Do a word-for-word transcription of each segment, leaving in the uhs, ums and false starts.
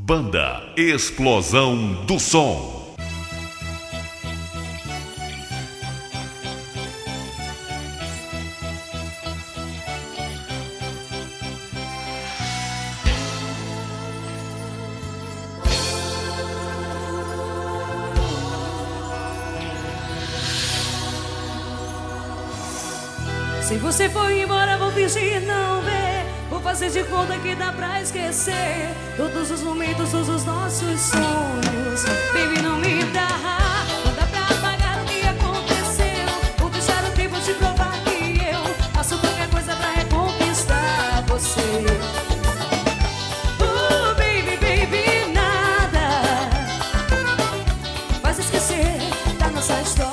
Banda Explosão do Som. Se você for embora, vou fingir não ver. Vou fazer de conta que dá pra esquecer todos os momentos, todos os nossos sonhos. Baby, não me dá, não dá pra apagar o que aconteceu. Vou deixar o tempo te provar que eu faço qualquer coisa pra reconquistar você. Oh, baby, baby, nada faz esquecer da nossa história.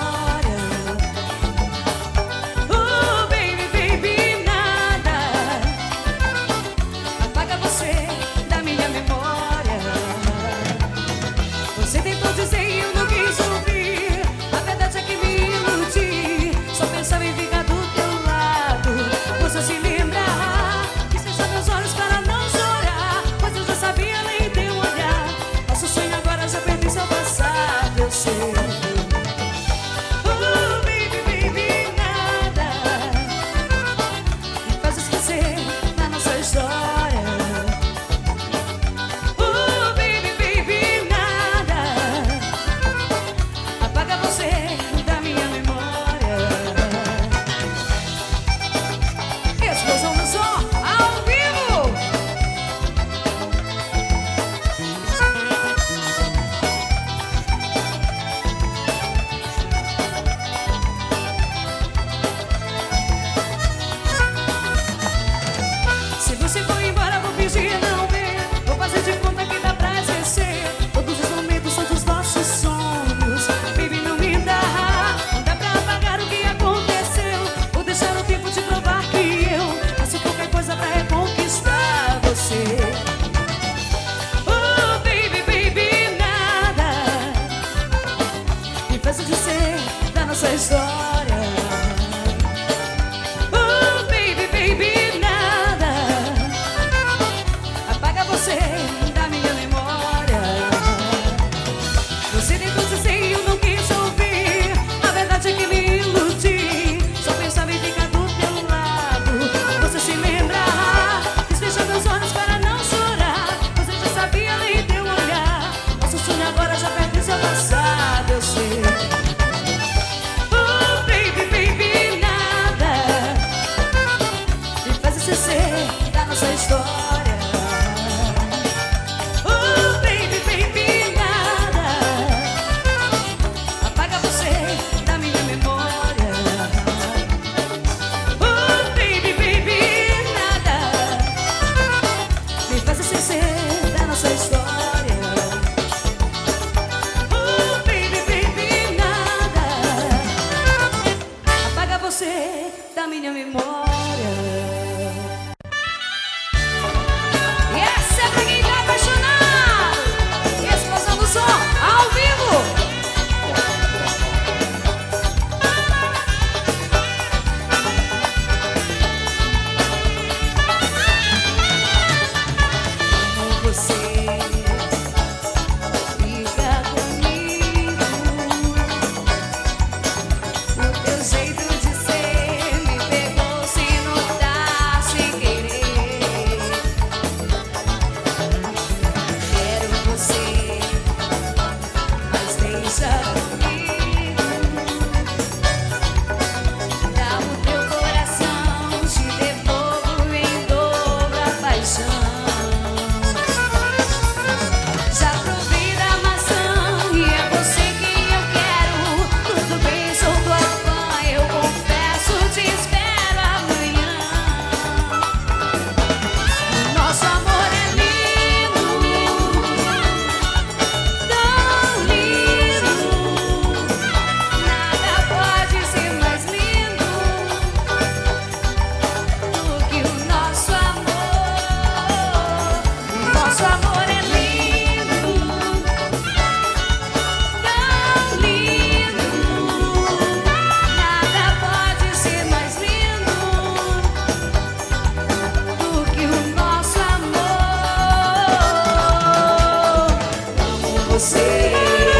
você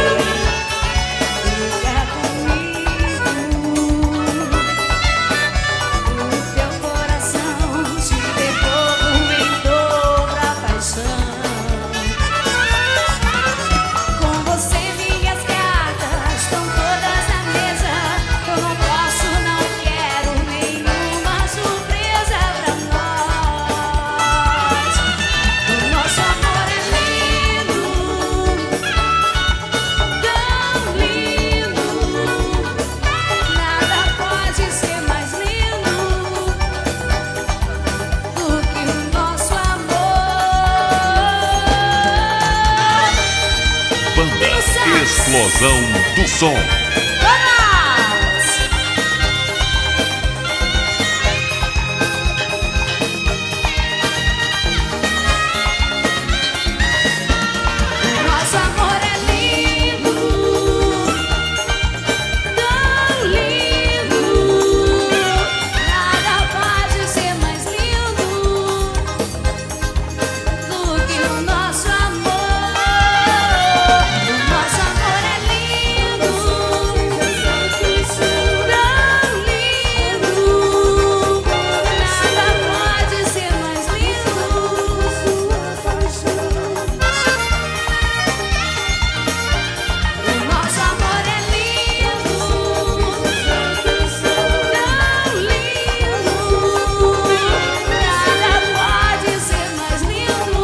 ficar comigo. O teu coração te devolvo em dobra a paixão. Com você minhas cartas estão todas na mesa. Eu não posso, não quero nenhuma surpresa pra nós. O nosso amor é lindo, tão lindo. Nada pode ser mais lindo do que o nosso amor. Banda Explosão do Som. Vamos! Nosso amor é lindo, tão lindo. Nada pode ser mais lindo do que o nosso amor. O nosso amor é lindo, tão lindo. Nada pode ser mais lindo. O nosso amor é lindo, tão lindo. Nada pode ser mais lindo.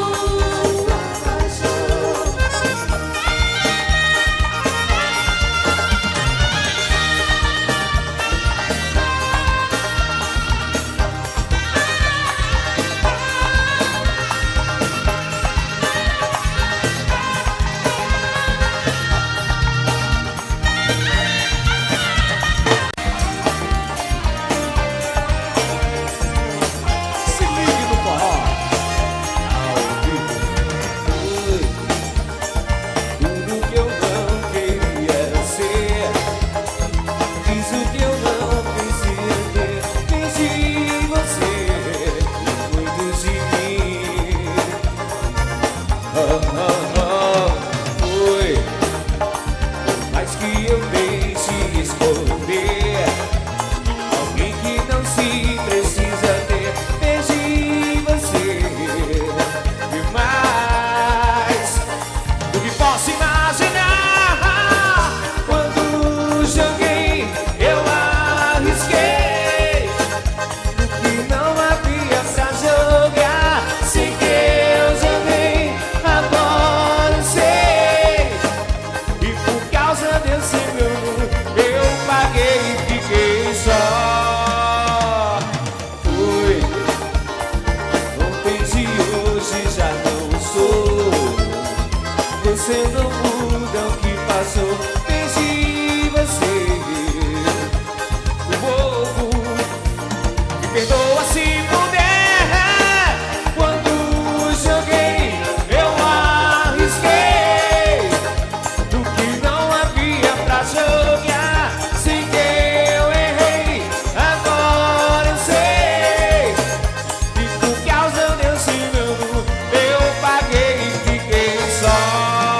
Se ligue no forró ao vivo. Tudo que eu não queria ser, fiz o que eu não queria ter. Fingi você e muito de mim. Oh, oh, oh, foi. Mas que eu deixe esconder alguém que não se precisa ter. Perdi você demais do que posso imaginar. Quando joguei, eu arrisquei o que não havia pra jogar. Sei que eu joguei, agora eu sei. E por causa desse engano, eu paguei e fiquei só. Fui ontem de hoje, já não sou. Você não muda o que passou. Perdi você, o bobo. Me perdoa se puder. Quando joguei, eu arrisquei do que não havia pra jogar. Sei que eu errei, agora eu sei. E por causa desse engano, eu paguei e fiquei só.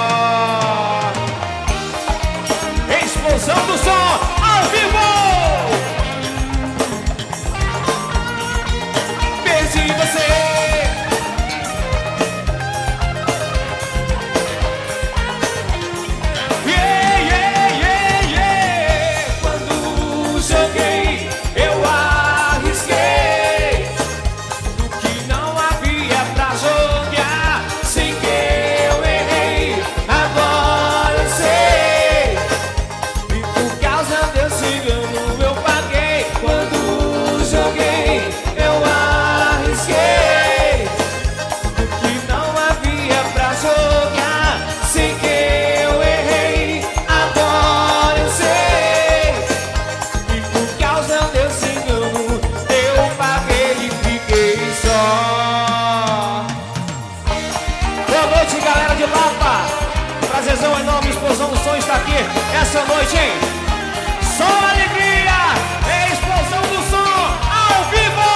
Explosão do som ao vivo. Perdi você. Yeah, yeah, yeah, yeah. Quando joguei, eu arrisquei do que não havia pra jogar. Sei que eu errei, agora eu sei. E por causa desse engano, eu paguei. Quando joguei, eu arrisquei do que não havia pra jogar. Sei que eu errei, agora eu sei. E por causa desse engano, eu paguei e fiquei só. Boa noite, galera de Lapa. Prazerzão enorme, Explosão do Som está aqui essa noite, hein? Só alegria, é Explosão do Som ao vivo.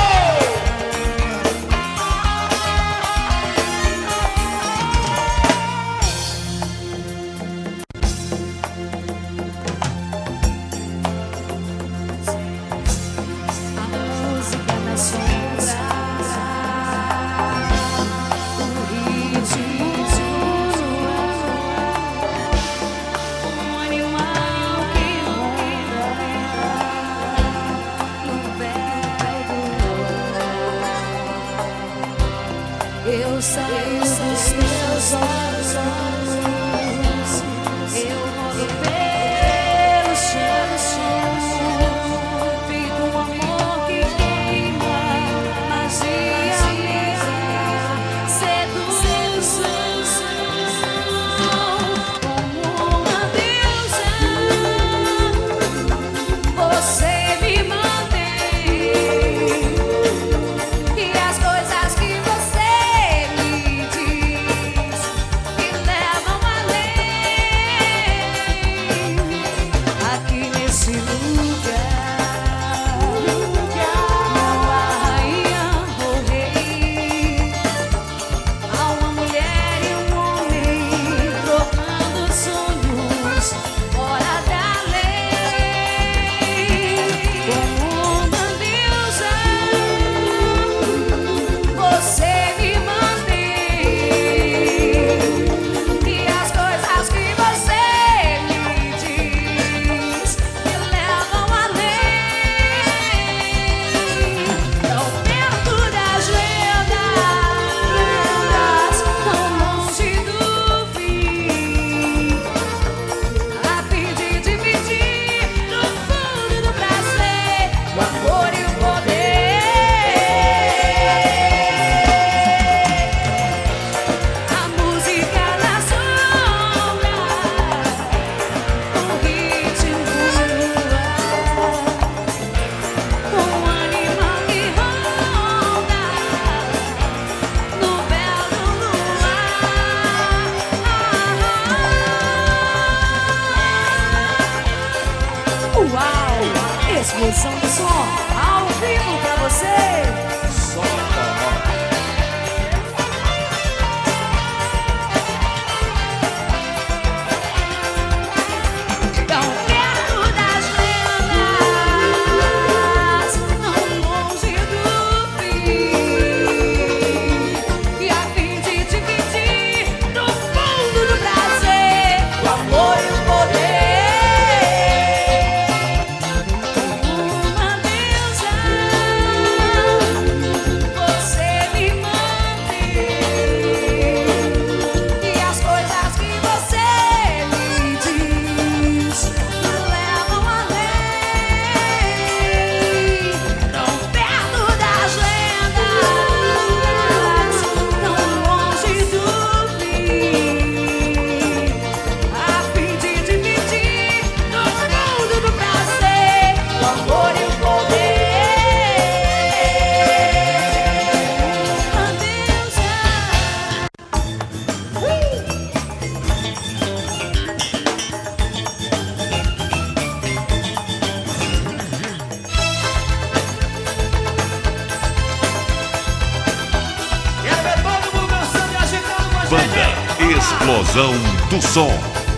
Explosão do som.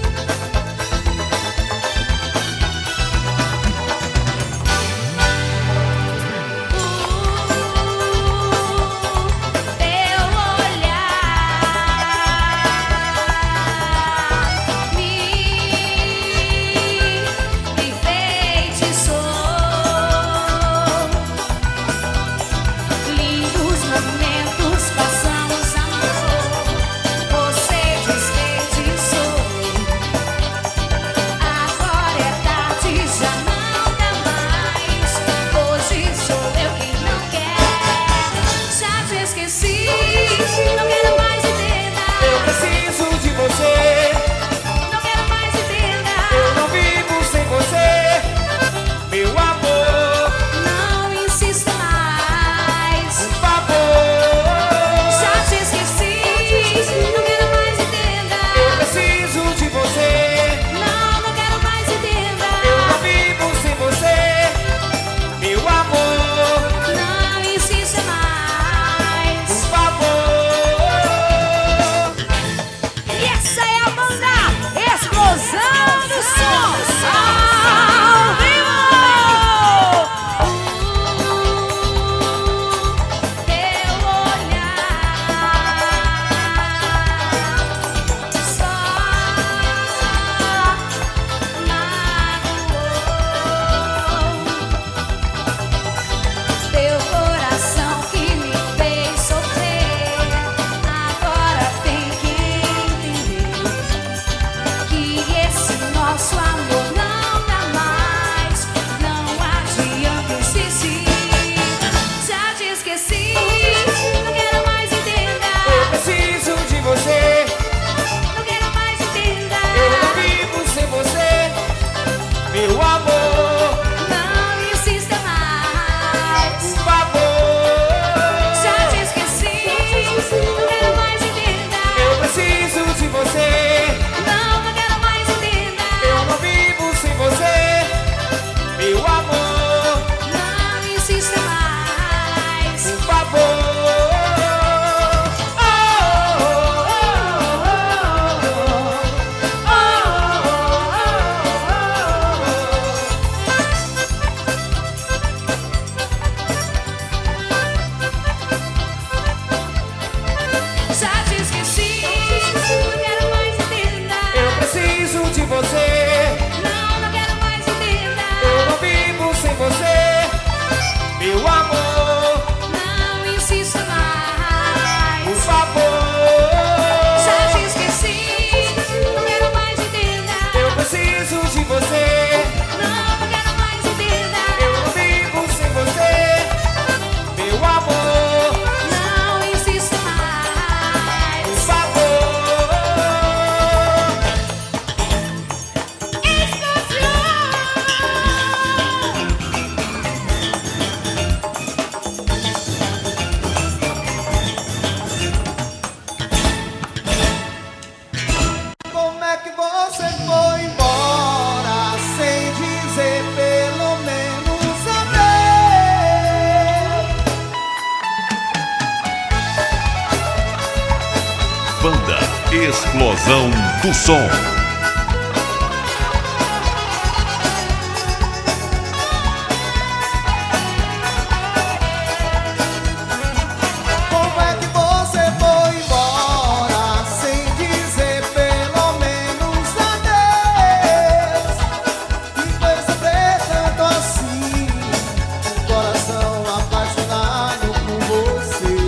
Banda Explosão do Som.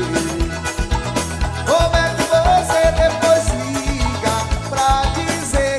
Dizer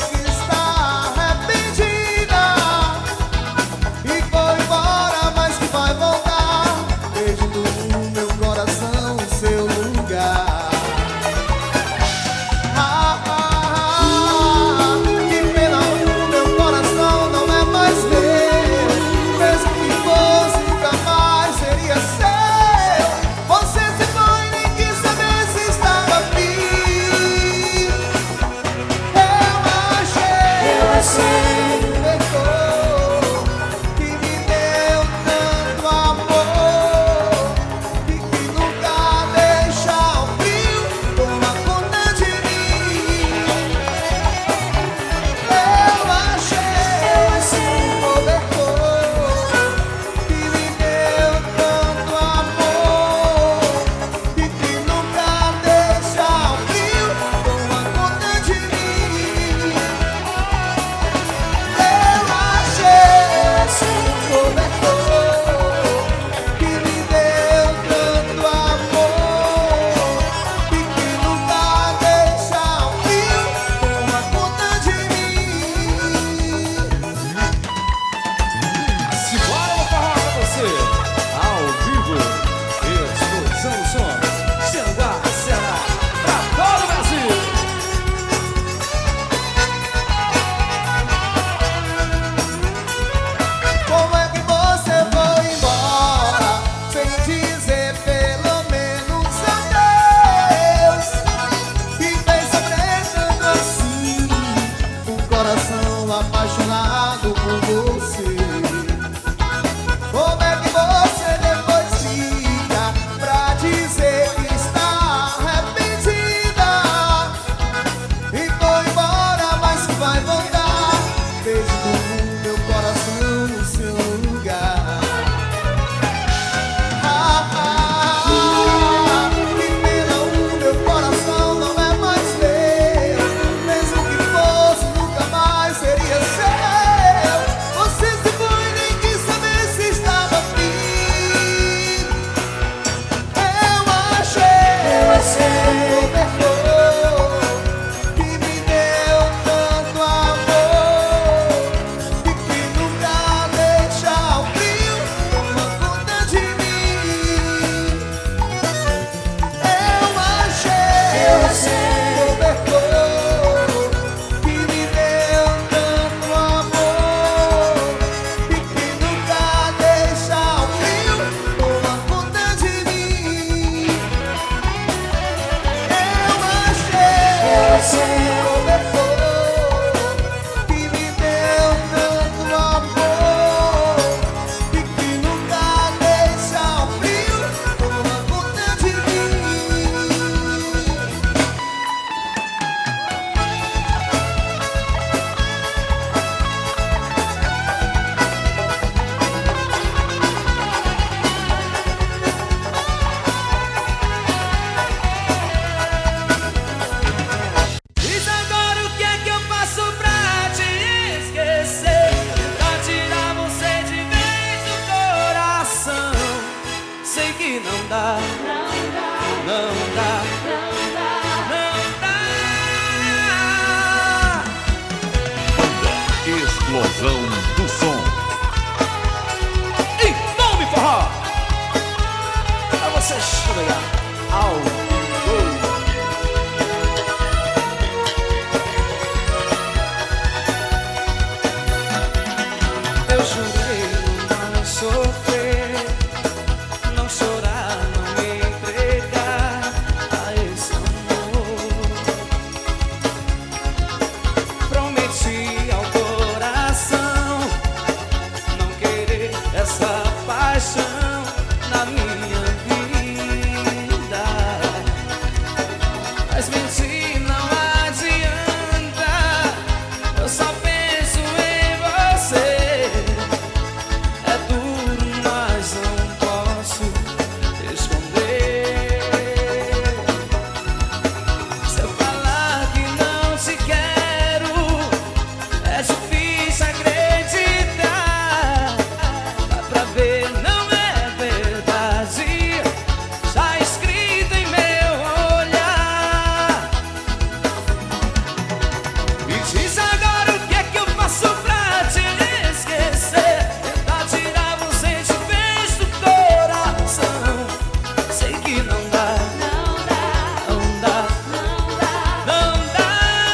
Diz agora o que é que eu faço pra te esquecer, tentar tirar você de vez do coração. Sei que não dá, Não dá, não dá, não dá. não dá.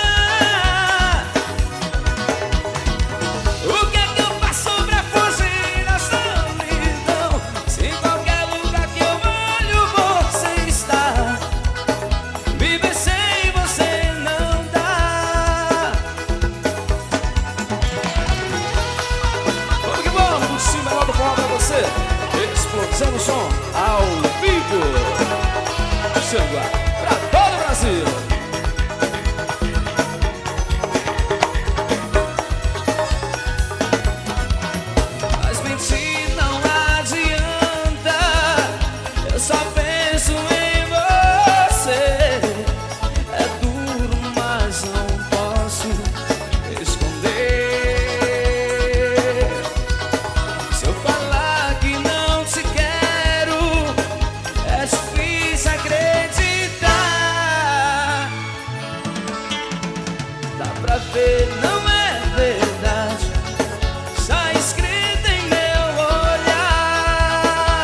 O que é que eu faço pra fugir da solidão? Se em qualquer lugar que eu olho você está, viver sem você não dá. Vamos que vamos, o sim melhor do forró pra você. Explosão do som ao vivo. Chega pra todo o Brasil. Mas mentir não adianta, eu só penso em você. É duro, mas não posso esconder. Se eu falar que não te quero, é difícil acreditar. Dá pra ver, não é verdade, está escrito em meu olhar.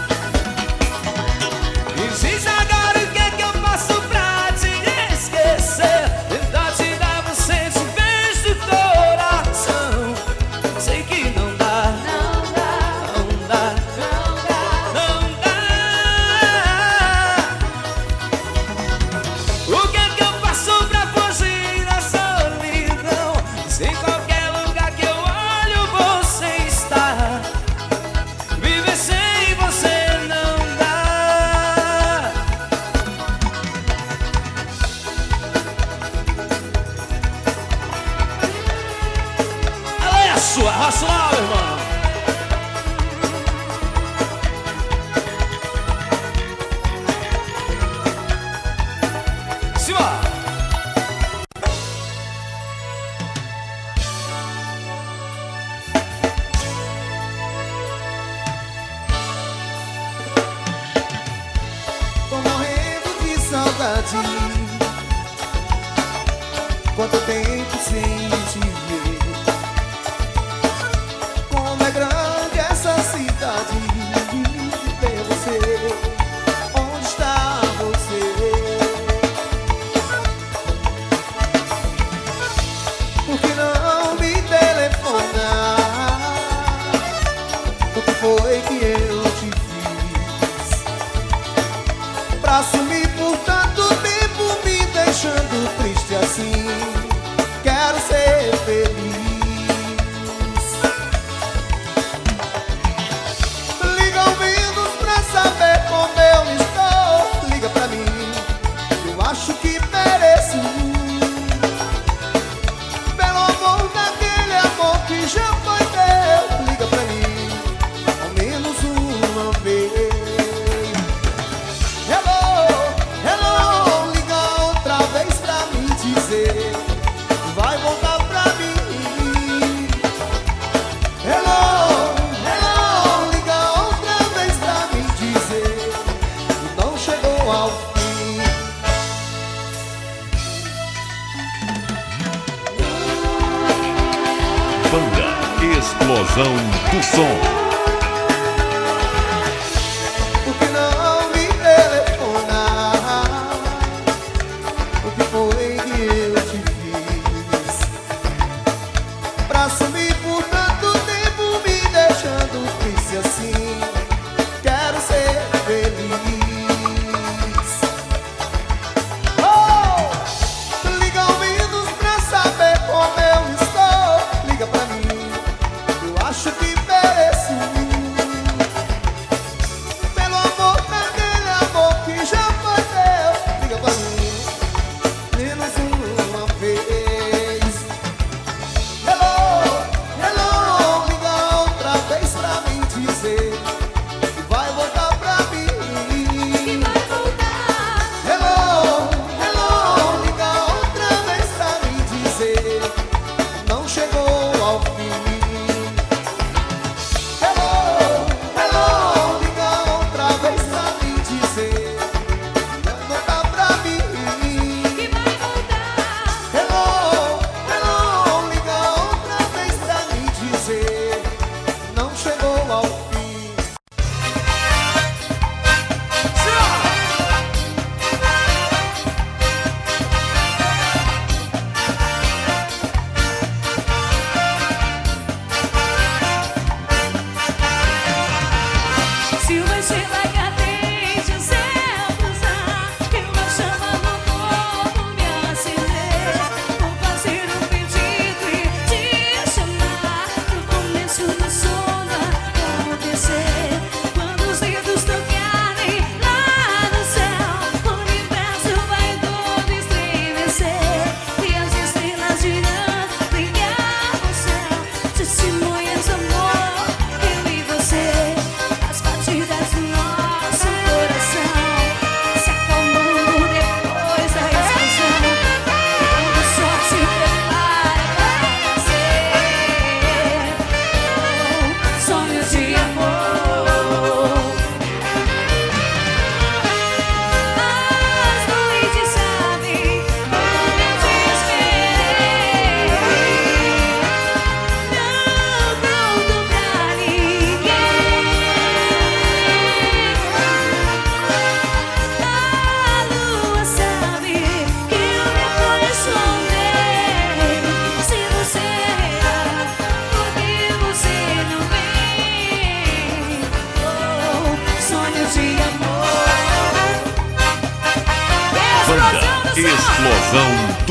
Me diz agora o que é que eu faço pra te esquecer, tentar tirar você de vez do coração. Sei que não dá, Não dá, não dá, não dá. não dá. O que é que eu faço pra fugir da solidão? Se em qualquer lugar que eu olho você está, viver sem você não dá. Ela é a sua, arrasta lá, meu irmão. Simbora. Tô morrendo de saudade. Quanto tempo sem te ver. Como é grande essa cidade. Ver você, onde está você? Por que não me telefonar? O que foi que eu te fiz pra sumir por tanto tempo, me deixando triste assim? Quero ser feliz. Liga ao menos pra saber como eu estou. Liga pra mim, eu acho que mereço. Pelo amor daquele amor que já foi teu. Liga pra mim, ao menos uma vez. Hello, hello, liga outra vez pra me dizer que vai voltar pra mim. Hello, hello, liga outra vez pra me dizer que não chegou ao fim. Banda Explosão do Som. Por que não me telefonar? O que foi que eu te fiz pra sumir por tanto tempo, me deixando triste assim? Quero ser feliz. Oh! Liga ao menos pra saber como eu estou. Liga pra mim, eu acho que mereço.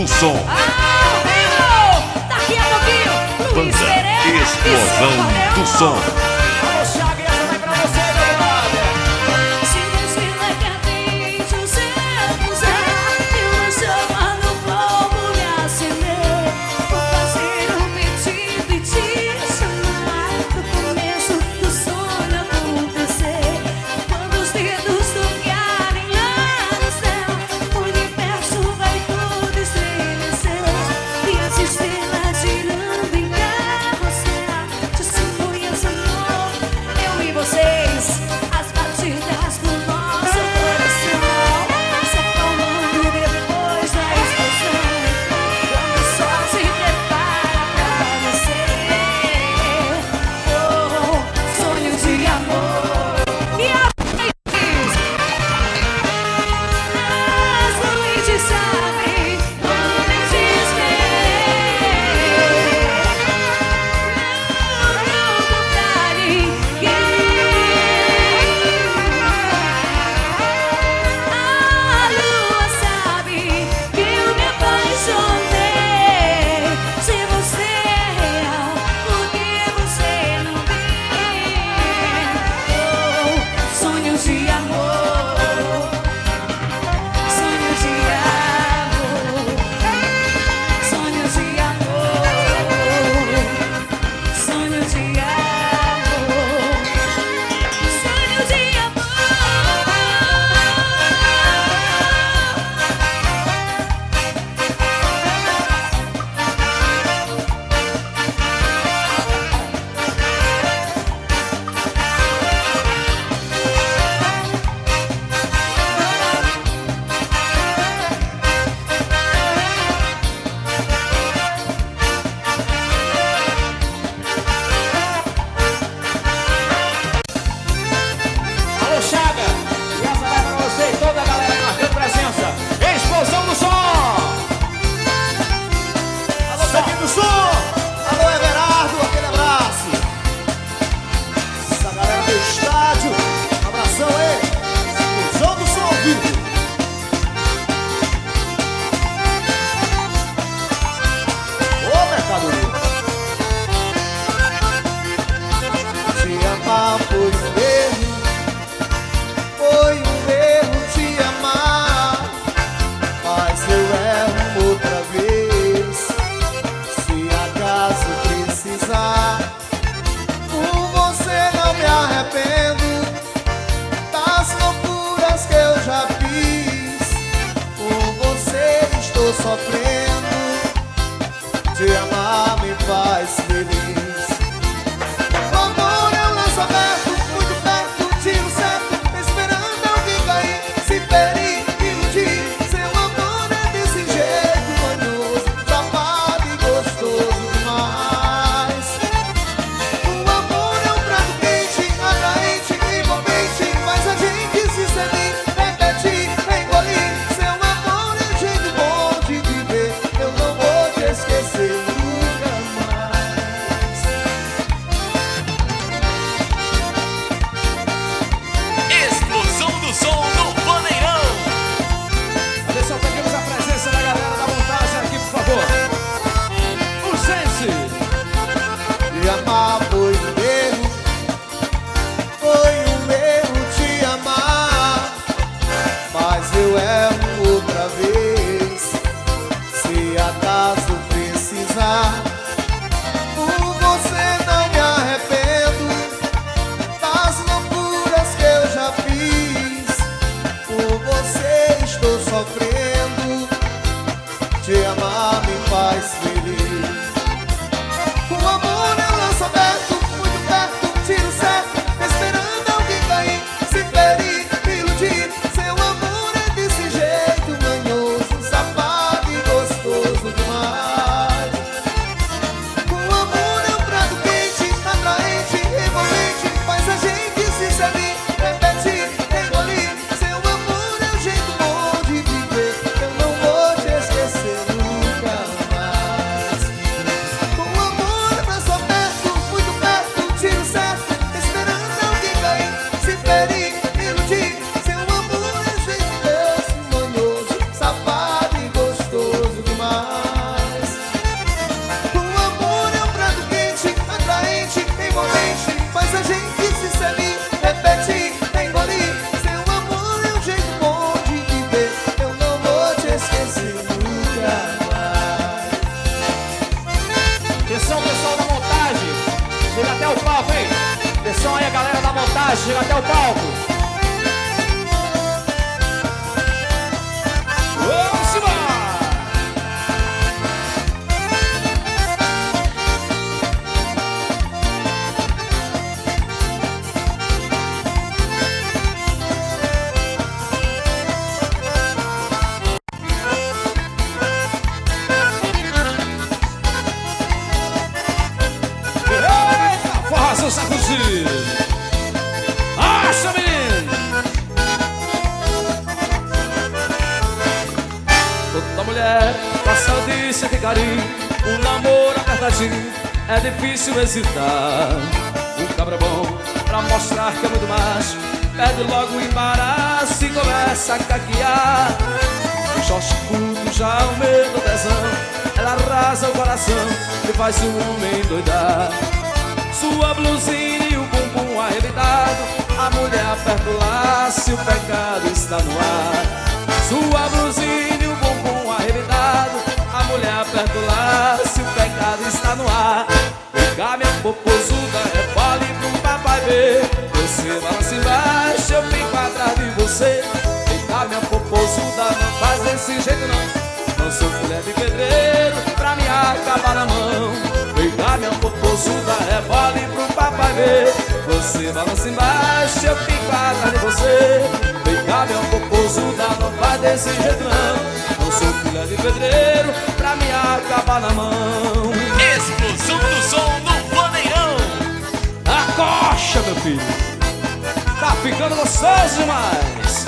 do som. Ah, vivo! Daqui a pouquinho, Luiz Banda Pereira Explosão do Som. Alô, Chaga, essa vai pra você, meu brother. Se desfila cadente, o céu quiser, e uma chama no fogo me acender. Vou fazer um pedido e te chamar pro começo do sonho acontecer. Quando os dedos tocarem lá no céu, o universo vai todo estremecer. E as estrelas girando em carrossel, testemunhas amor, eu e vocês. As batidas do nosso coração se acalmando depois da explosão. Quando o sol se prepara pra nascer. Oh, sonhos de amor. E a luz, as noites sabem onde descer. Não contar ninguém. A lua sabe que eu me apaixonei. Se você é real, por que você não vem? Oh, sonhos de amor, sonhos de amor, sonhos de amor, sonhos de amor, sonhos de amor. Alô, Chaga, e essa vai pra você e toda a galera marcando presença. Explosão do som. Alô, Pequeno do Som! Alô, Everardo, aquele abraço! Essa galera do estádio, um abração aí! Explosão do Som ao vivo! Ô, mercadoria! Te amar foi um erro, foi um erro te amar, mas eu erro outra vez. Se acaso precisar, por você não me arrependo das loucuras que eu já fiz. Por você estou sofrendo, te amar me faz feliz. O amor é um lenço aberto, muito perto, tiro certo, esperando alguém cair, se ferir, iludir. Seu amor é desse jeito manhoso, safado e gostoso demais. O amor é um prato quente, atraente, envolvente, faz a gente se sedir, repetir, engolir. Seu amor é um jeito bom de viver, eu não vou te esquecer nunca. som aí, a galera da montagem, chega até o palco. Vamos embora! Sacudir. Acha, menino! Toda mulher passa disso que carinho, um namoro apertadinho, é difícil hesitar. Um cabra bom pra mostrar que é muito macho, perde logo o embaraço e começa a caquear. O short curto já aumenta o tesão, ela arrasa o coração e faz o homem endoidar. Sua blusinha e o bumbum arrebentado, a mulher aperta o laço e o pecado está no ar. Sua blusinha e o bumbum arrebentado, a mulher aperta o laço e o pecado está no ar. Pegar minha popozuda, rebole pro papai ver. Você balança embaixo, eu fico atrás de você. Pegar minha popozuda, não faz desse jeito não. Não sou mulher de pedreiro pra me acabar na mão. Pegar minha popozuda, rebole pro papai ver. Você balança embaixo, eu fico atrás de você. Pegar minha popozuda, não faz desse jeito não. Não sou filha de pedreiro pra me acabar na mão. Explosão do som no Vaneirão. Acocha, meu filho, tá ficando gostoso demais.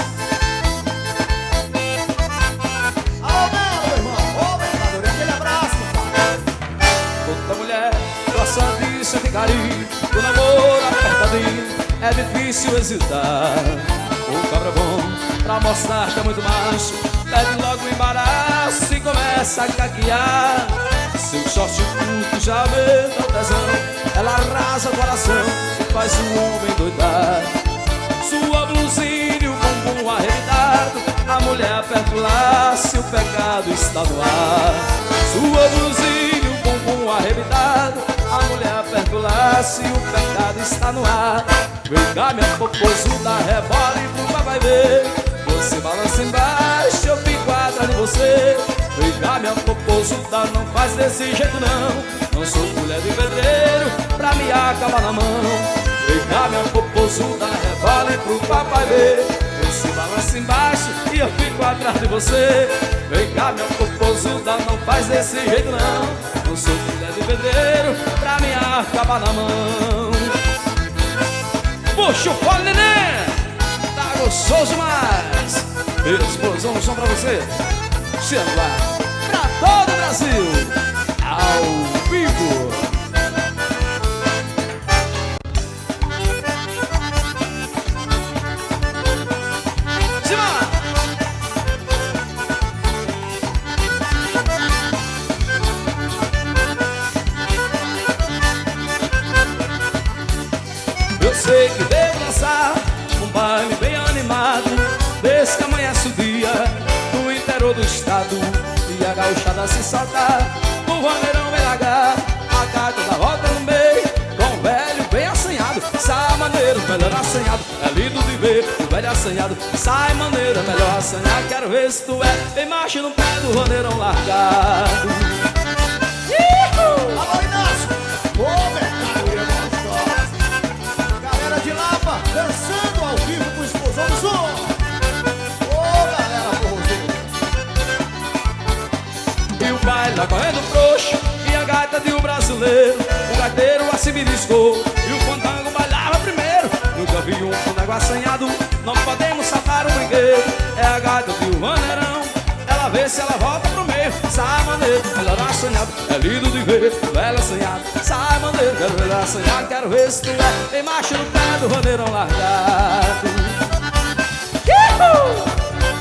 Alô, meu irmão, ô, mercador, aquele abraço, pai. Toda mulher gosta disso, de carinho, do namoro apertadinho, é difícil hesitar. O cabra bom pra mostrar que é muito macho, perde logo o embaraço e começa a caquear. Seu short curto já aumenta o tesão, ela arrasa o coração e faz o homem doidar. Sua blusinha e o bumbum arrebentado, a mulher aperta o laço e o pecado está no ar. Sua blusinha e o bumbum arrebentado, a mulher aperta o laço e o pecado está no ar. Vem cá minha popozuda, rebole pro papai ver. Você balança embaixo, eu fico atrás de você. Vem cá minha popozuda, não faz desse jeito não. Não sou mulher de pedreiro pra me acabar na mão. Vem cá minha popozuda, rebole pro papai ver. Você balança embaixo e eu fico atrás de você. Vem cá minha popozuda, não faz desse jeito não. Não sou mulher de pedreiro pra me acabar na mão. Puxa o fole, neném, tá gostoso demais. Explosão no som pra você, chegando lá pra todo o Brasil, ao vivo. Eu sei que devo dançar um baile bem animado, desde que amanhece o dia no interior do estado. E a gauchada se soltar, o vaneirão vem largar, a gaita da volta no meio, com o velho bem assanhado. Sai maneiro, melhor assanhado, é lindo de ver o velho assanhado. Sai maneiro, melhor assanhado, quero ver se tu é bem macho no pé do vaneirão largado. Uhul! Alô, Inácio! Ô, mercadoria gostosa! Galera de Lapa, dançando ao vivo com Explosão do Som! Ô, galera forrozeira! E o baile tá correndo frouxo, e a gaita de um brasileiro. O gaiteiro assim me discou, e o fandango bailava primeiro. Nunca vi um fandango assanhado, não podemos saltar o brinquedo. É a gaita de um vaneirão, ela vê se ela volta pro meio. Sai maneiro, melhor assanhado, é lindo de ver o velho assanhado. Sai maneiro, quero ver assanhado, quero ver se tu é bem macho no pé do vaneirão largado. Uhul!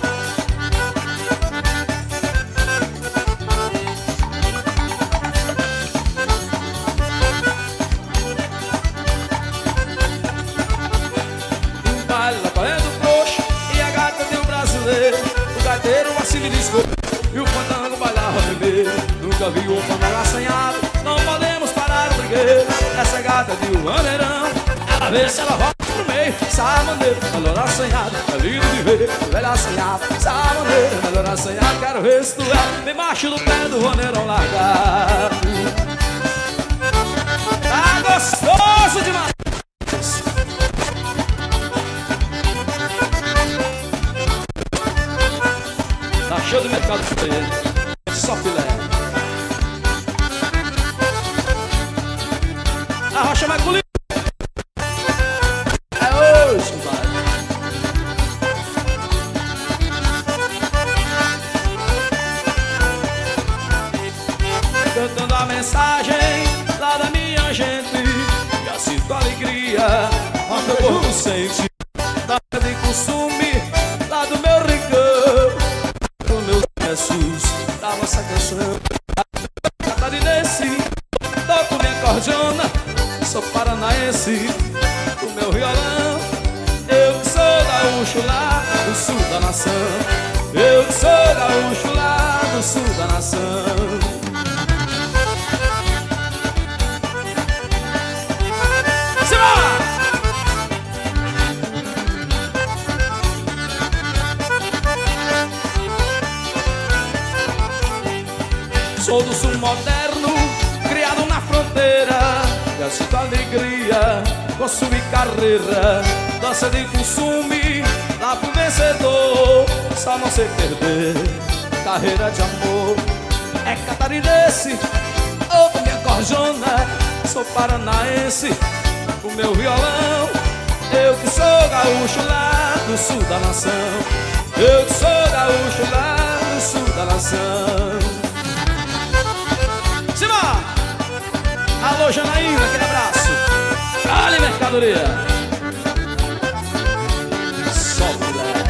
O gaiteiro assim me discou, e o fandango bailava primeiro. Nunca vi um fandango assanhado, não podemos parar o brinquedo. Essa gata de um vaneirão, ela Pra ver se ela volta pro meio. Essa maneira, melhor assanhado, é lindo de ver. Velho assanhado, essa maneira, melhor assanhado. Quero ver se tu é bem macho do pé do roneirão largado. Tá gostoso demais. Tá cheio de mercado pra ele. Só filé. A rocha mais colina. É hoje, vai. Cantando a mensagem lá da minha gente. Já sinto alegria, mas meu corpo sente. Da de consume, lá do meu rincão. Com meus versos, da nossa canção. Catarinense, toco minha cordiona. Sou paranaense, o meu violão. Eu que sou gaúcho lá do sul da nação. Eu que sou gaúcho lá do sul da nação. Sou do sul moderno, criado na fronteira. Já sinto alegria, consumo e carreira. Dança de consumo, lá pro vencedor. Só não sei perder, carreira de amor. É catarinense, ouve minha corjona. Sou paranaense, o meu violão. Eu que sou gaúcho lá do sul da nação. Eu que sou gaúcho lá do sul da nação. Alô, Janaína, aquele abraço. Dale, mercadoria. Solta, mulher.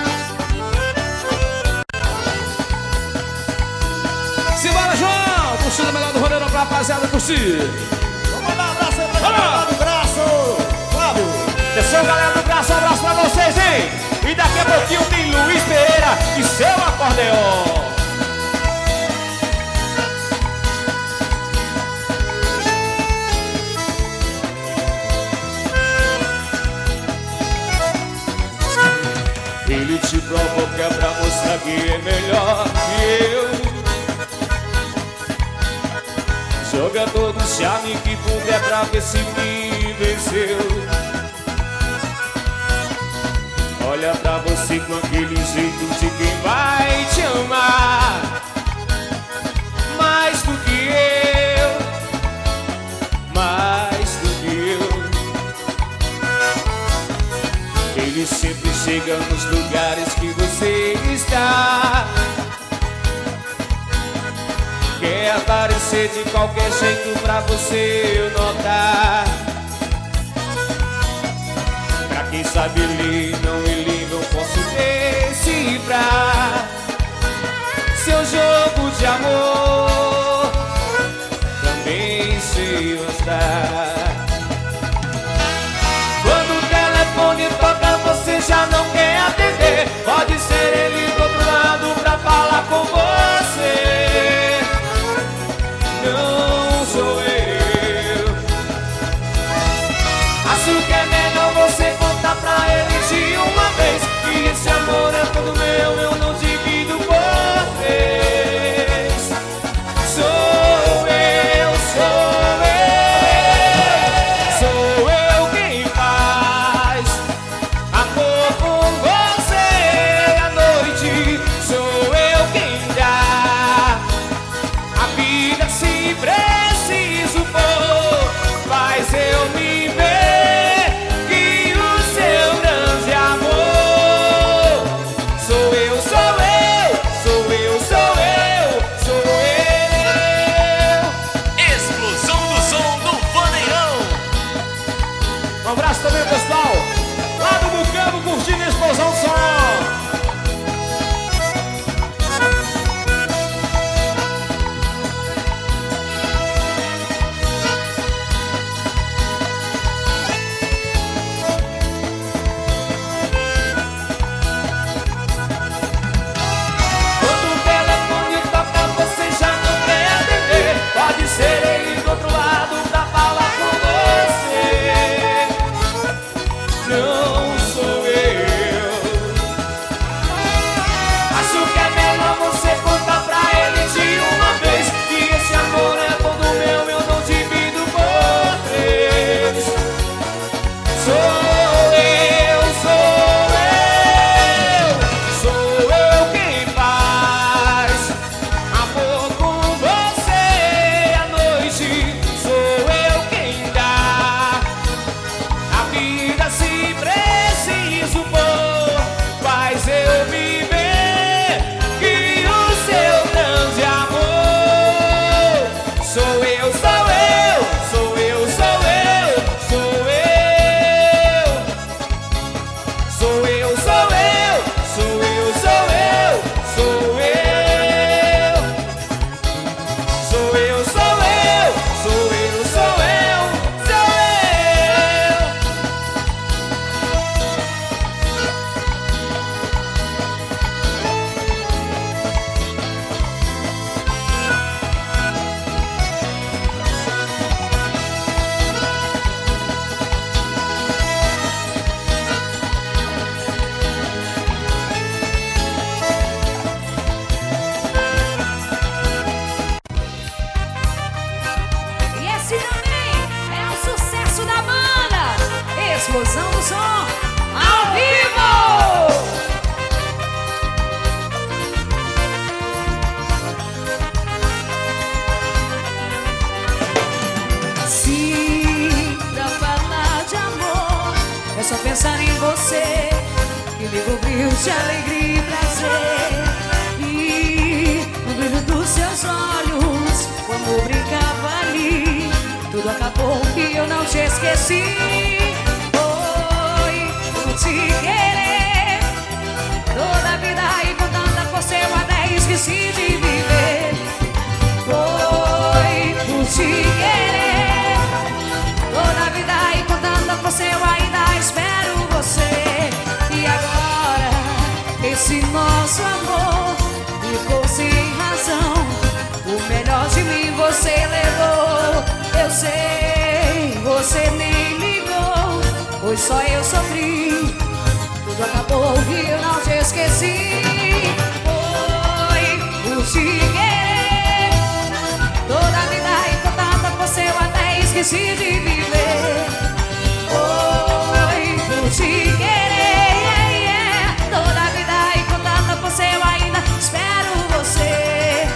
Simbora, João. Curtindo o melhor do rodeiro pra rapaziada curtir. Vamos mandar um abraço aí pra galera do Braço. Flávio. Atenção, galera do Braço, um abraço pra vocês, hein? E daqui a pouquinho tem Luiz Pereira e seu acordeon. Ele te provoca pra mostrar que é melhor que eu. Joga todo o charme que puder pra ver se me venceu. Olha pra você com aquele jeito de quem vai te amar mais do que eu, mais do que eu. Ele sempre chega nos lugares que você está. Quer aparecer de qualquer jeito pra você notar. Pra quem sabe ler, não ele não posso decifrar seu jogo de amor. Também sei mostrar. Quando o telefone toca, você já não quer atender. Pode ser ele do outro lado pra falar com você. Não sou eu. Acho que é melhor você contar pra ele de uma vez que esse amor é todo meu, eu não divido por três. Sou eu, sou eu. Sou eu quem faz amor com você à noite. Sou eu quem dá a vida se preciso for. Faz eu me ver que o seu grande amor sou eu, sou eu, sou eu, sou eu, sou eu. Explosão do som do Vaneirão. Um abraço também, pessoal, lá do Bucambo, curtindo a explosão do som. explosão do som ao vivo. Se pra falar de amor é só pensar em você, que me cobriu de alegria e prazer. E no brilho dos seus olhos, o amor brincava ali. Tudo acabou e eu não te esqueci. Foi por te querer toda a vida e com tanta força eu até esqueci de viver. Foi por te querer toda a vida e com tanta força eu ainda espero você. E agora esse nosso amor ficou sem razão. O melhor de mim você levou. Eu sei, você nem ligou, pois só eu sofri. Tudo acabou e eu não te esqueci. Foi por te querer toda a vida e com tanta força eu até esqueci de viver. Foi por te querer, yeah, yeah. Toda a vida e com tanta força eu ainda espero você.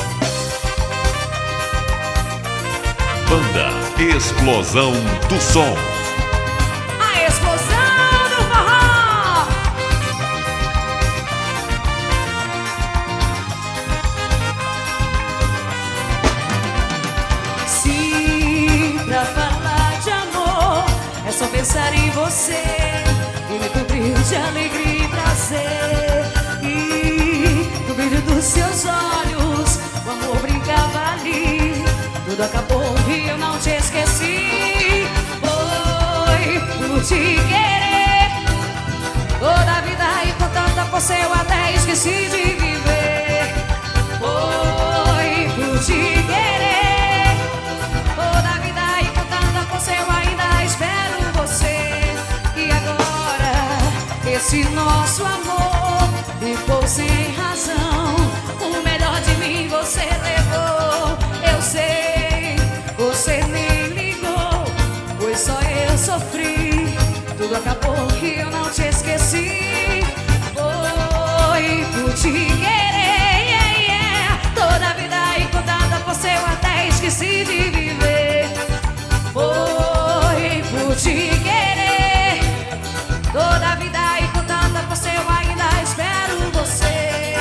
Banda Explosão do Som. A explosão do forró. Se pra falar de amor é só pensar em você, e me cobriu de alegria e prazer. E no brilho dos seus olhos o amor brincava ali. Tudo acabou e eu não te esqueci. Foi por te querer toda a vida e com tanta força eu até esqueci de viver. Foi por te querer toda a vida e com tanta força eu ainda espero você. E agora esse nosso amor ficou sem razão. O melhor de mim você levou. Eu sei, você nem ligou, pois só eu sofri. Tudo acabou e eu não te esqueci. Foi por te querer, yeah, yeah. Toda a vida e com tanta força eu até esqueci de viver. Foi por te querer toda a vida e com tanta força eu ainda espero você.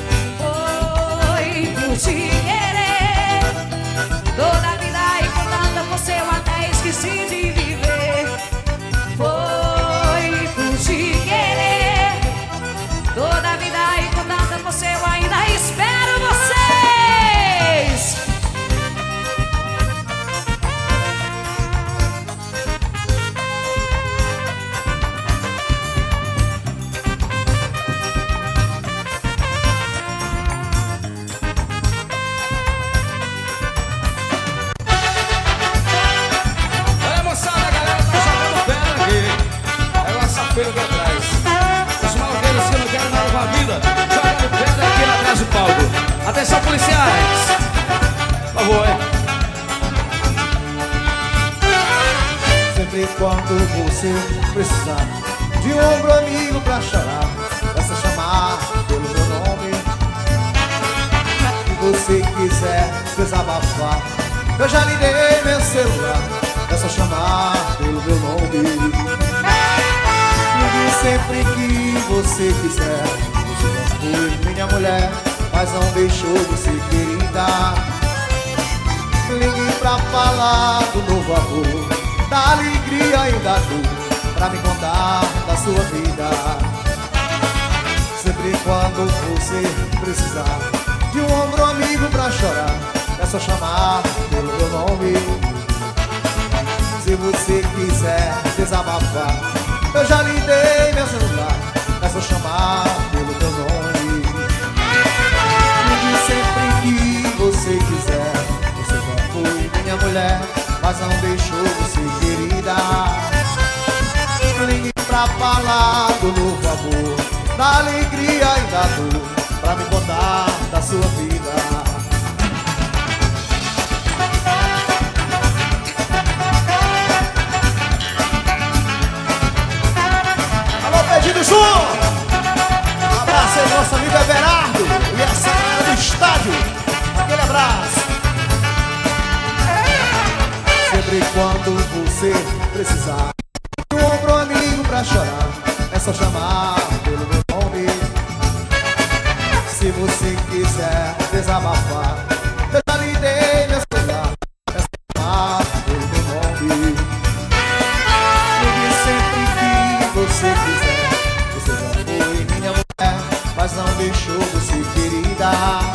Foi por te querer toda a vida e com tanta força eu até esqueci de viver. Foi por te querer toda a vida e com tanta força eu ainda espero vocês. Olha, moçada, a galera tá jogando pedra aqui. É nossa feira aqui atrás. Os malgueiros que não querem nada com a vida, jogando pedra aqui atrás do palco. Atenção, policiais. Por favor, hein? Sempre quando você precisar de um ombro amigo pra chorar, é só chamar pelo meu nome. Se você quiser desabafar, eu já lhe dei meu celular, é só chamar pelo meu nome. Ligue sempre que você quiser. Você já foi minha mulher, mas não deixou de ser querida. Ligue pra falar do novo amor, da alegria e da dor, pra me contar da sua vida. Sempre quando você precisar de um ombro amigo pra chorar, é só chamar pelo meu nome. Se você quiser desabafar, eu já lhe dei meu celular, é só chamar pelo meu nome. Ligue sempre que você quiser. Você já foi minha mulher, mas não deixou de ser querida. Ligue pra falar do novo amor, da alegria e da dor, pra me contar da sua vida. Sempre quando você precisar de um ombro amigo pra chorar, é só chamar pelo meu nome. Se você quiser desabafar, eu já lhe dei meu celular, é só chamar pelo meu nome. Ligue sempre que você quiser. Você já foi minha mulher, mas não deixou de ser querida.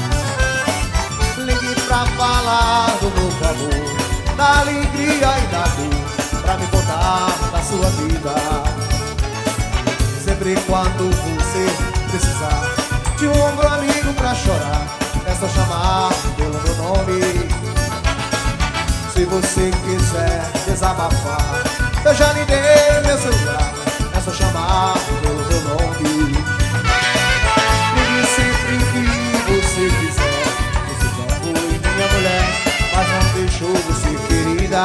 Ligue pra falar do novo amor, da alegria e da dor, pra me contar da sua vida. Sempre quando você precisar de um ombro amigo pra chorar, é só chamar pelo meu nome. Se você quiser desabafar, eu já lhe dei meu celular, é só chamar pelo meu nome. Ligue sempre que você quiser. Você já foi minha mulher, mas não deixou de ser querida.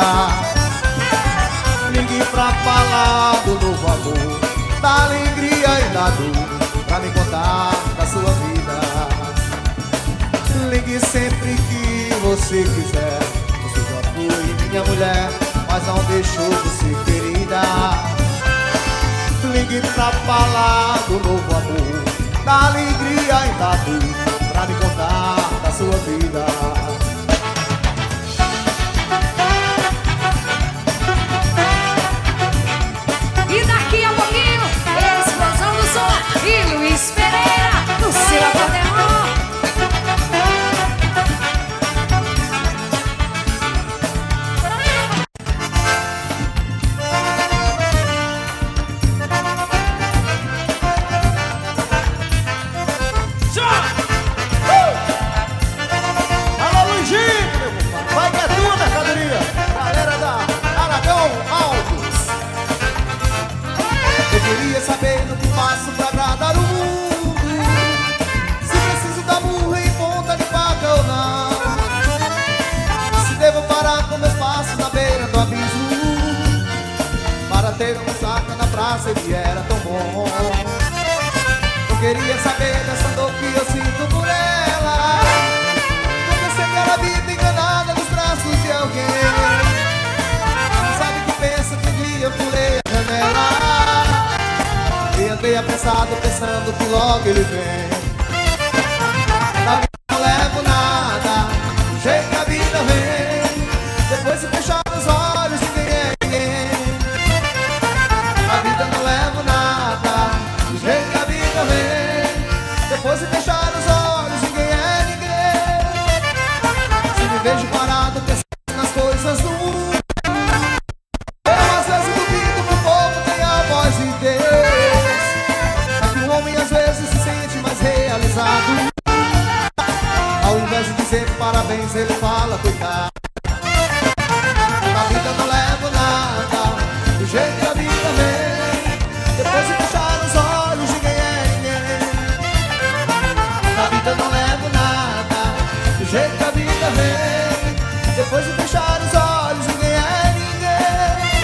Ligue pra falar do novo amor, da alegria e da dor, pra me contar da sua vida. Ligue sempre que você quiser. Você já foi minha mulher, mas não deixou de ser querida. Ligue pra falar do novo amor, da alegria e da dor, pra me contar da sua vida. E daqui a pouquinho, explosão do som e Luiz Pereira no seu acordeon. Alô, Luizinho, meu compadre, vai que é tua mercadoria. Galera da Aragão Alves. Eu queria saber no que faço pra agradar o mundo, se preciso dar murro em ponta de faca ou não, se devo parar com meus passos na beira do abismo, para ter uma saca na praça ele era tão bom. Eu queria saber dessa dor que eu sinto por ela, porque sei que ela vive enganada nos braços de alguém. Sabe que pensa que um dia eu pulei a janela e andei apressado pensando que logo ele vem. Da vida não levo nada, do jeito que a vida vem, depois se fechar os olhos ninguém é ninguém. Da vida não levo nada, do jeito que a vida vem, depois se fechar os olhos ninguém é ninguém. Se me vejo parado pensando nas coisas do mundo, eu às vezes duvido que o povo tem a voz de Deus. É que o homem às vezes se sente mais realizado, ao invés de dizer parabéns ele fala coitado. Da vida não levo nada, do jeito que a vida vem, depois de fechar os olhos ninguém é ninguém. Da vida não levo nada, do jeito que a vida vem, depois de fechar os olhos ninguém é ninguém.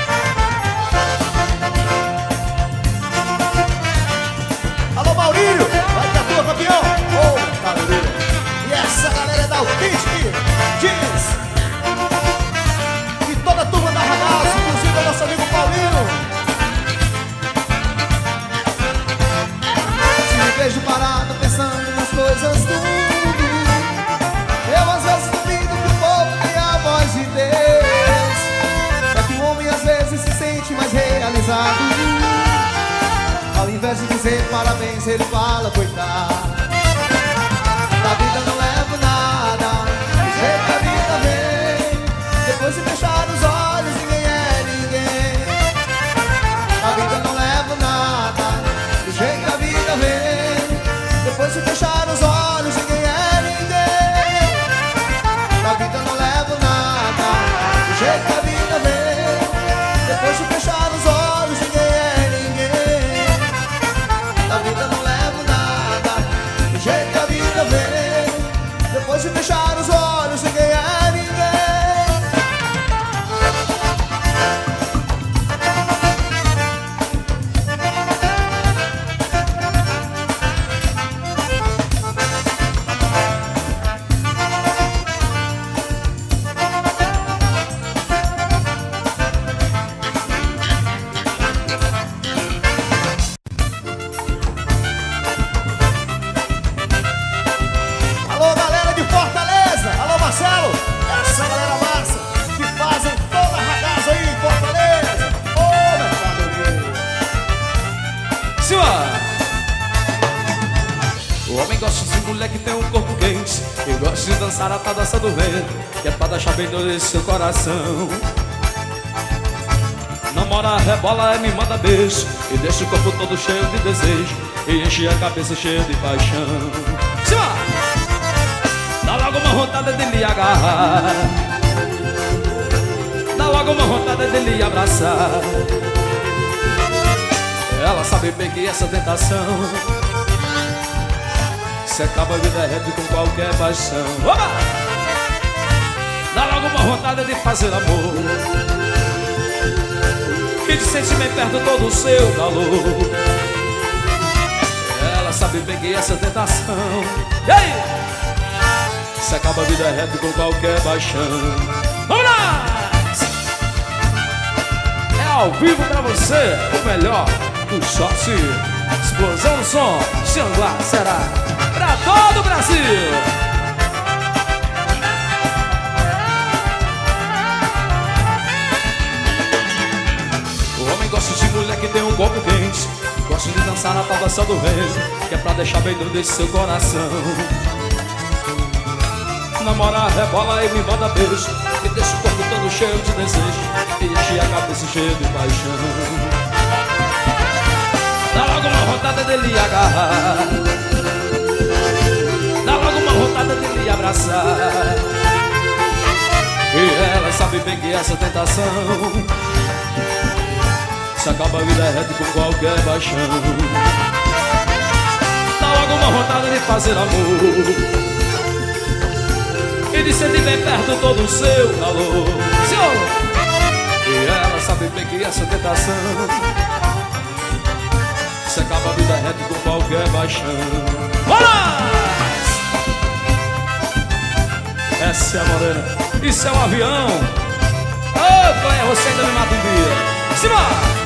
Alô Maurílio, vai que é tua, campeão. Ô Maurílio, e essa galera é da Authentic Jeans e toda a turma da Ragazzo, inclusive o nosso amigo Paulinho. Se me vejo parado pensando nas coisas do mundo, eu às vezes duvido que o povo tem a voz de Deus. É que o homem às vezes se sente mais realizado, ao invés de dizer parabéns ele fala coitado. Da vida não levo nada, do jeito que a vida vem, depois de fechar os olhos ninguém é ninguém. Da vida não levo nada, do jeito que a vida vem, depois de fechar os olhos ninguém é ninguém. Da vida não levo nada, do jeito que a vida vem, depois de fechar os olhos ninguém é ninguém. Da vida não levo nada, do jeito que a vida vem, depois de fechar os olhos ninguém é ninguém. mulher que tem um corpo quente e gosta de dançar a tal dança do vento, que é pra deixar bem doido esse seu coração. Namora, rebola e me manda beijo e deixa o corpo todo cheio de desejo e enche a cabeça cheia de paixão. Cima! Dá logo uma vontade de lhe agarrar, dá logo uma vontade de lhe abraçar. Ela sabe bem que essa tentação se acaba de derrete com qualquer paixão. Oba! Dá logo uma vontade de fazer amor e de sentir bem perto todo o seu calor. Ela sabe bem que essa tentação, e aí? Se acaba de derrete com qualquer paixão. Vamos lá! É ao vivo pra você, o melhor do shot. Explosão do som, Xangla será pra todo o Brasil. O homem gosta de mulher que tem um corpo quente, gosta de dançar na tal dança do vento, que é pra deixar bem doido esse seu coração. Namora, rebola e me manda beijo e deixa o corpo todo cheio de desejo e enche a cabeça cheia de paixão. Dá logo uma vontade de lhe agarrar, dá logo uma vontade de lhe abraçar. E ela sabe bem que essa tentação se acaba a vida reta com qualquer paixão. Dá logo uma vontade de fazer amor e de sentir bem perto todo o seu calor. Senhor! E ela sabe bem que essa tentação se acaba a vida reta com qualquer paixão. Bora! Essa é a morena, isso é um avião. Ô, Cleia, você ainda me mata um dia. Cima!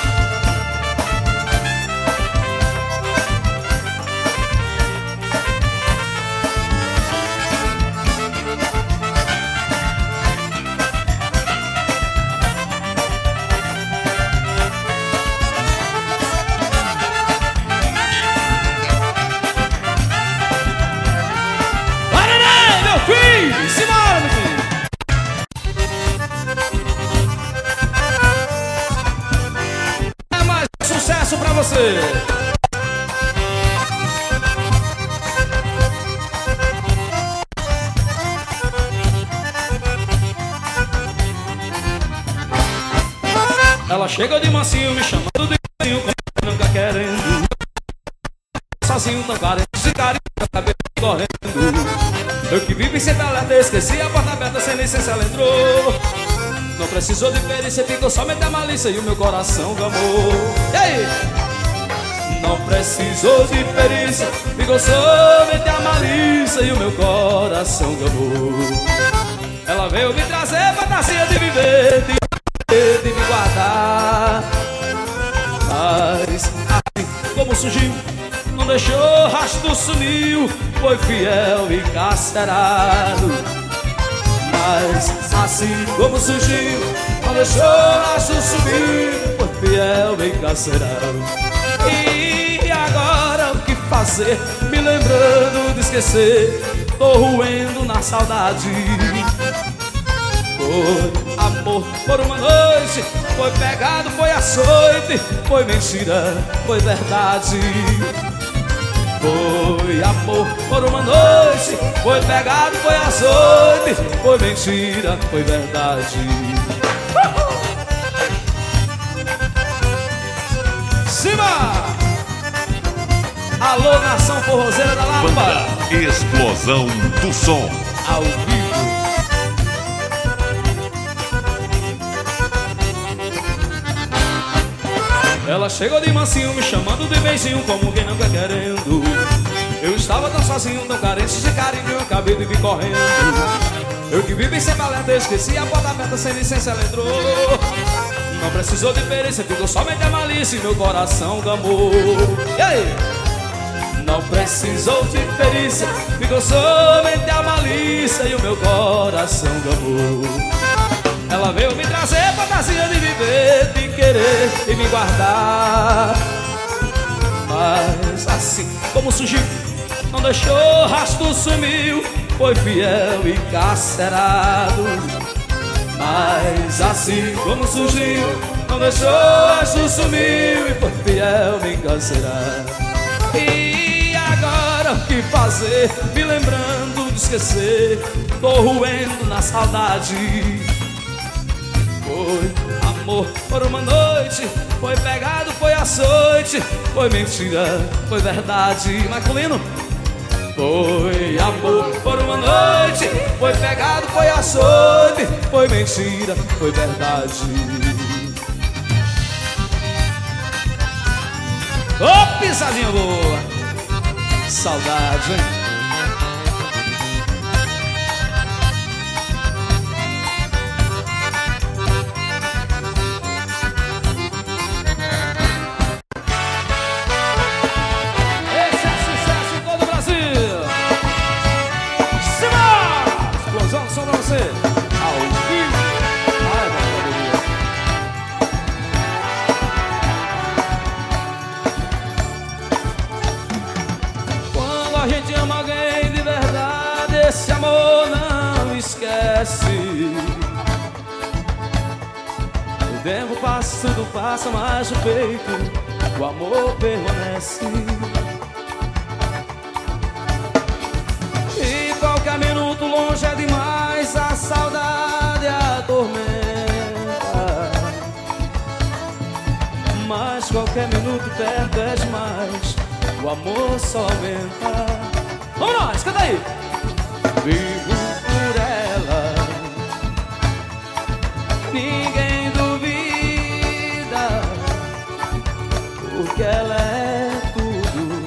Ela chega de mansinho me chamando de mansinho, como nunca querendo, sozinho tão carente, de carinho, cabelo correndo. Eu que vivo sem talento, esqueci a porta aberta, sem licença ela entrou. Não precisou de perícia, ficou somente a malícia e o meu coração gamou. E aí? Não precisou de perícia, ficou somente a malícia e o meu coração gamou. Ela veio me trazer fantasia de viver, de de me guardar, mas assim como surgiu, não deixou rastro, sumiu, foi fiel e carcerado. Mas assim como surgiu, não deixou rastro, sumiu, foi fiel e carcerado. E agora o que fazer? Me lembrando de esquecer, tô roendo na saudade. Foi amor por uma noite, foi pegado, foi açoite, foi mentira, foi verdade. Foi amor por uma noite, foi pegado, foi açoite, foi mentira, foi verdade. Uhul! Cima! Alô, nação forrozeira da Lapa. Banda Explosão do Som. Ao vivo. Ela chegou de mansinho me chamando de beijinho, como quem não quer querendo. Eu estava tão sozinho, tão carente de carinho, eu acabei de vir correndo. Eu que vivo sem paleta, esqueci a porta aberta, sem licença ela entrou. Não precisou de perícia, ficou somente a malícia e meu coração gamou. E aí? Não precisou de perícia, ficou somente a malícia e o meu coração gamou. Ela veio me trazer fantasia de viver, de querer e me guardar. Mas assim como surgiu, não deixou rastro, sumiu, foi fiel e encarcerado. Mas assim como surgiu, não deixou rastro, sumiu e foi fiel e encarcerado. E agora o que fazer? Me lembrando de esquecer, tô roendo na saudade. Foi amor por uma noite, foi pegado, foi açoite, foi mentira, foi verdade. Masculino. Foi amor por uma noite, foi pegado, foi açoite, foi mentira, foi verdade. Ô, oh, pisadinha boa, saudade, hein? O tempo passa, tudo passa, mas no peito o amor permanece. E qualquer minuto longe é demais, a saudade atormenta. Mas qualquer minuto perto é demais, o amor só aumenta. Vamos nós, canta aí! Vivo por ela, ninguém duvida, porque ela é tudo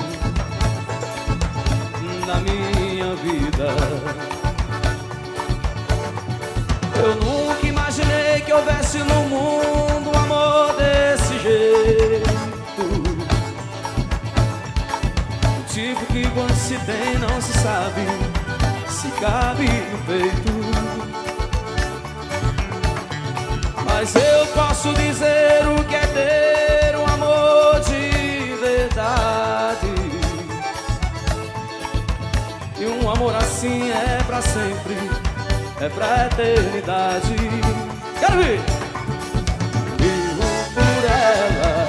na minha vida. Eu nunca imaginei que houvesse no mundo um amor desse jeito, o tipo que quando se tem não se sabe se cabe no peito. Mas eu posso dizer o que é ter um amor de verdade. E um amor assim é pra sempre, é pra eternidade. Quero ver! Vivo por ela,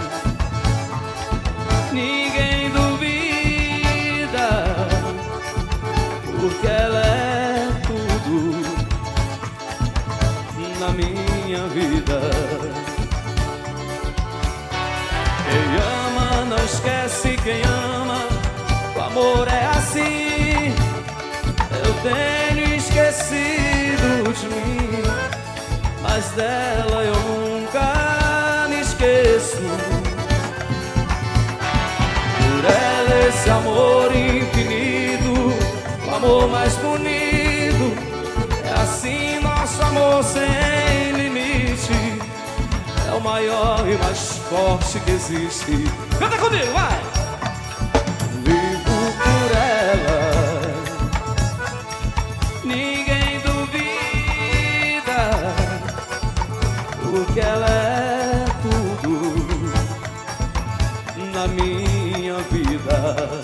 ninguém duvida, porque ela é tudo na minha vida. Quem ama não esquece quem ama, o amor é assim. Eu tenho esquecido de mim, mas dela eu nunca me esqueço. Por ela esse amor infinito, o amor mais bonito, é assim nosso amor sem limite, é o maior e mais forte que existe. Canta comigo, vai! Vivo por ela, ninguém duvida, porque ela é tudo na minha vida.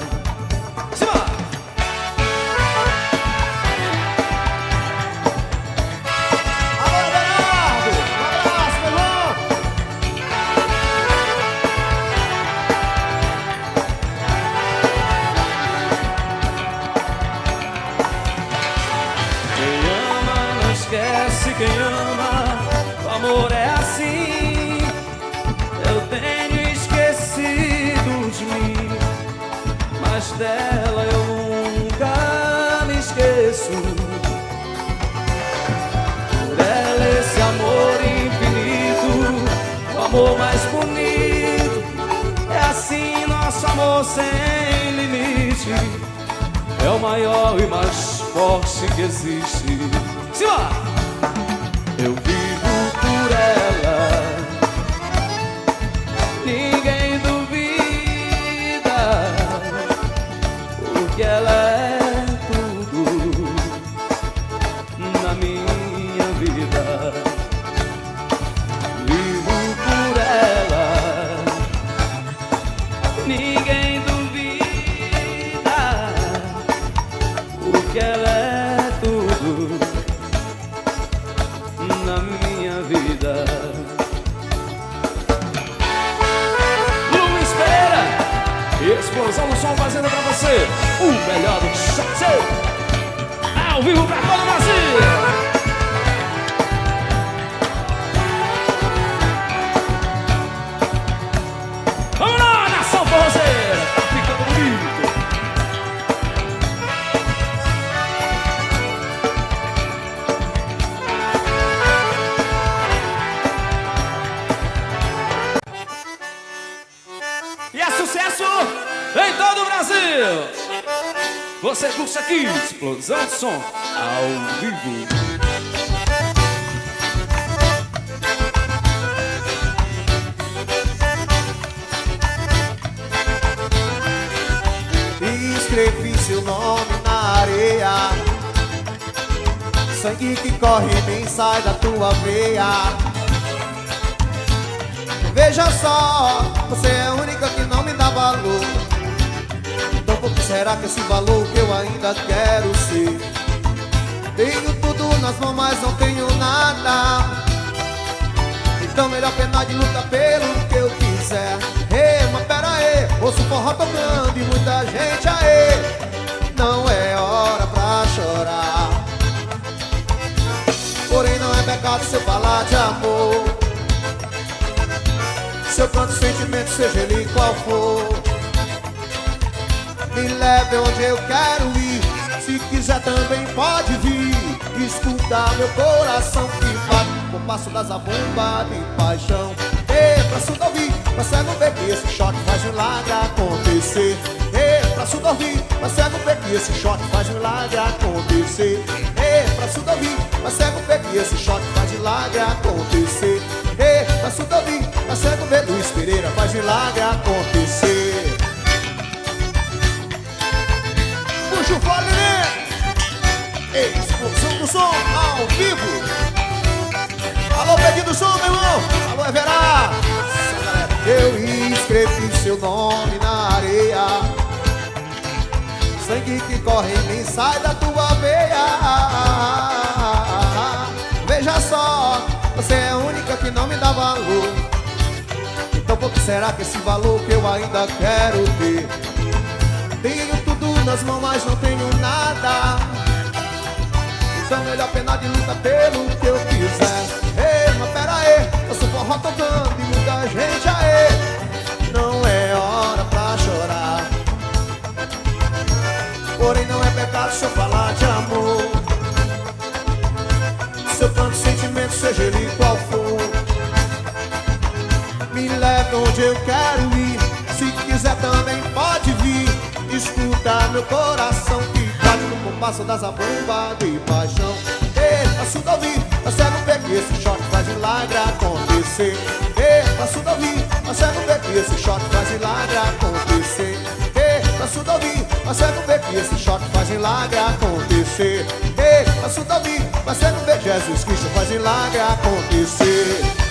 Quem ama, o amor é assim. Eu tenho esquecido de mim, mas dela eu nunca me esqueço. Por ela esse amor infinito, o amor mais bonito, é assim nosso amor sem limite, é o maior e mais forte que existe. Simbora! Eu vivo por ela, ninguém duvida, porque ela é tudo na minha vida. Vivo por ela, ninguém duvida, você o melhor do show. Ao vivo pra todo o Brasil. Vamos lá, nação forrozeira, tá ficando bonito. E é sucesso em todo o Brasil. Você curte aqui, explosão de som ao vivo. Escrevi seu nome na areia, sangue que corre nem sai da tua veia. Veja só, você é a única que não me dá valor. Então por que será que esse valor que eu ainda quero ser? Tenho tudo nas mãos, mas não tenho nada. Então melhor penar de luta pelo que eu quiser. Ei, mas pera aí, ouço forró tocando e muita gente aí. Não é hora pra chorar, porém não é pecado se eu falar de amor. Se eu canto sentimento, seja ele qual for, me leve onde eu quero ir. Se quiser também pode vir, escutar meu coração que bate com o passo das zabumba de paixão. Ei, pra surdo ouvir, pra cego ver que esse choque faz milagre acontecer. Ei, pra surdo ouvir, pra cego ver que esse choque faz milagre acontecer. Ei, pra surdo ouvir, pra cego ver que esse choque faz milagre acontecer. Ei, pra surdo ouvir, pra cego ver Luiz Pereira faz milagre acontecer. Puxa o fole, né? Ei, explosão do som ao vivo. Alô, pedido do som, meu irmão. Alô, Everá. Eu escrevi seu nome na areia, sangue que corre nem sai da tua veia. Veja só, você é a única que não me dá valor. Então por que será que esse valor que eu ainda quero ter? Tenho tudo nas mãos, mas não tenho nada. Então melhor penar de luta pelo que eu quiser. Ei, mas pera aí, eu sou forró tocando e muita gente aí. Não é hora pra chorar, porém não é pecado se eu falar de amor. Se eu canto sentimento, seja ele qual for, me leve onde eu quero ir. Se quiser também pode vir, escuta meu coração que bate no compasso das zabumba de paixão. Ei, pra surdo ouvir, pra cego ver que esse choque faz milagre acontecer. Ei, pra surdo ouvir, pra cego ver que esse choque faz milagre acontecer. Ei, pra surdo ouvir, pra cego ver que esse choque faz milagre acontecer. Ei, pra surdo ouvir, pra cego ver Jesus Cristo faz milagre acontecer.